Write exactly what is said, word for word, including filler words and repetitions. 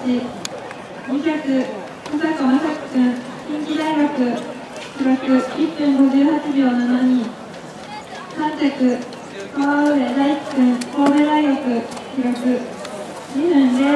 ち、にひゃく、小坂正樹君、近畿大学、記録いっぷんごじゅうはちびょうななに。さん着、川上大輝君、神戸大学、記録にふんぜろ